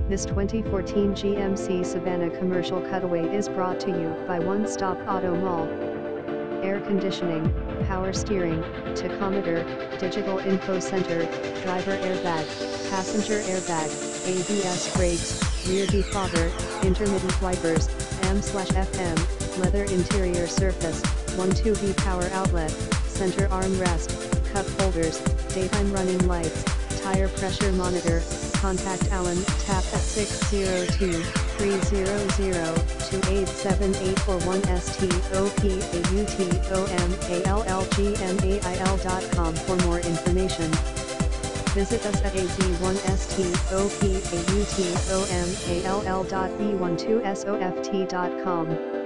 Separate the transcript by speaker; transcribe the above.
Speaker 1: This 2014 GMC Savana commercial cutaway is brought to you by One Stop Auto Mall. Air conditioning, power steering, tachometer, digital info center, driver airbag, passenger airbag, ABS brakes, rear defogger, intermittent wipers, AM/FM, leather interior surface, 1 2V power outlet, center armrest, cup holders, daytime running lights, tire pressure monitor. Contact Alan, tap at 602-300-2878 or 1stopautomall.com for more information. Visit us at ad1stopautomall.b12soft.com.